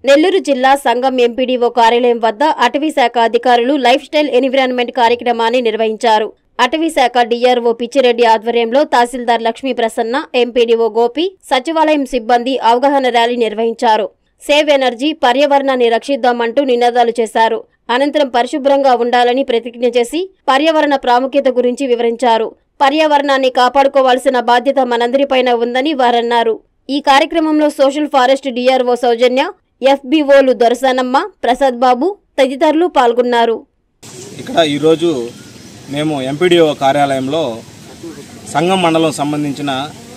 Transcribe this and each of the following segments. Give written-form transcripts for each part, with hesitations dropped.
నెల్లూరు జిల్లా సంఘం ఎంపీడీఓ కార్యాలయం వద్ద అటవీ శాఖ అధికారులు లైఫ్ స్టైల్ ఎన్విరాన్మెంట్ కార్యక్రమాన్ని నిర్వహించారు. అటవీ శాఖ డీఆర్ఓ పిచ్చిరెడ్డి ఆధ్వర్యంలో తహసీల్దార్ లక్ష్మీ ప్రసన్న, ఎంపీడీఓ గోపి, సచివాలయం సిబ్బంది అవగాహన ర్యాలీ నిర్వహించారు. సేవ్ ఎనర్జీ, పర్యావరణాన్ని రక్షిద్దామంటూ నినాదాలు చేశారు. అనంతరం పరిశుభ్రంగా ఉండాలని ప్రతిజ్ఞ చేసి పర్యావరణ ప్రాముఖ్యత గురించి వివరించారు. పర్యావరణాన్ని కాపాడుకోవాల్సిన బాధ్యత మనందరిపైన ఉందని వారన్నారు. ఈ కార్యక్రమంలో సోషల్ ఫారెస్ట్ డీఆర్ఓ సౌజన్య, ఎఫ్బీఓలు దొరసానమ్మ, ప్రసాద్ బాబు తదితరులు పాల్గొన్నారు. ఇక్కడ ఈరోజు మేము ఎంపీడీఓ కార్యాలయంలో సంఘం మండలం సంబంధించిన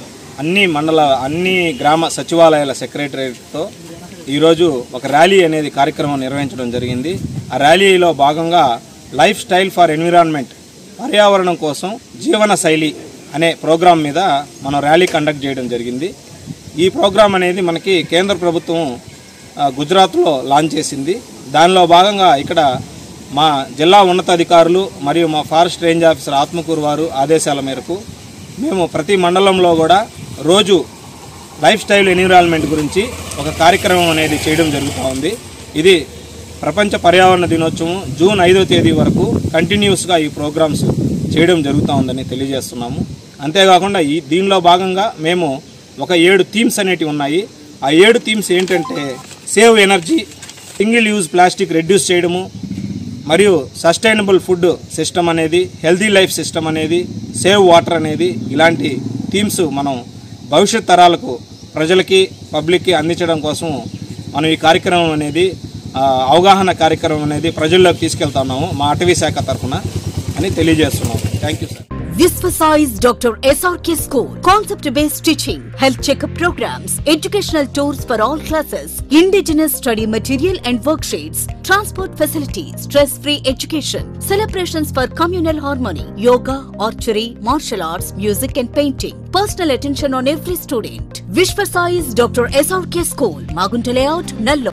అన్ని గ్రామ సచివాలయాల సెక్రటరేట్తో ఈరోజు ఒక ర్యాలీ అనేది కార్యక్రమం నిర్వహించడం జరిగింది. ఆ ర్యాలీలో భాగంగా లైఫ్ స్టైల్ ఫర్ ఎన్విరాన్మెంట్, పర్యావరణం కోసం జీవన శైలి అనే ప్రోగ్రాం మీద మనం ర్యాలీ కండక్ట్ చేయడం జరిగింది. ఈ ప్రోగ్రాం అనేది మనకి కేంద్ర ప్రభుత్వం గుజరాత్లో లాంచ్ చేసింది. దానిలో భాగంగా ఇక్కడ మా జిల్లా ఉన్నతాధికారులు మరియు మా ఫారెస్ట్ రేంజ్ ఆఫీసర్ ఆత్మకూరు వారు ఆదేశాల మేరకు మేము ప్రతి మండలంలో కూడా రోజు లైఫ్ స్టైల్ ఎన్విరాన్మెంట్ గురించి ఒక కార్యక్రమం అనేది చేయడం జరుగుతూ ఉంది. ఇది ప్రపంచ పర్యావరణ దినోత్సవం జూన్ 5వ తేదీ వరకు కంటిన్యూస్గా ఈ ప్రోగ్రామ్స్ చేయడం జరుగుతూ ఉందని తెలియజేస్తున్నాము. అంతేకాకుండా దీనిలో భాగంగా మేము ఒక 7 థీమ్స్ అనేటివి ఉన్నాయి. ఆ 7 థీమ్స్ ఏంటంటే save energy, single use plastic reduce చేయడము, మరియు సస్టైనబుల్ ఫుడ్ సిస్టమ్ అనేది, హెల్తీ లైఫ్ సిస్టమ్ అనేది, సేవ్ వాటర్ అనేది, ఇలాంటి థీమ్స్ మనం భవిష్యత్ తరాలకు ప్రజలకి పబ్లిక్కి అందించడం కోసం మనం ఈ కార్యక్రమం అనేది అవగాహన కార్యక్రమం అనేది ప్రజల్లోకి తీసుకెళ్తున్నాము మా అటవీ శాఖ తరఫున అని తెలియజేస్తున్నాము. Thank you sir. Visvasize Dr. SRK School. Concept-based teaching, health checkup programs, educational tours for all classes, indigenous study material and worksheets, transport facilities, stress-free education, celebrations for communal harmony, yoga, archery, martial arts, music and painting. Personal attention on every student. Visvasize Dr. SRK School, Magunta Layout, Nellore.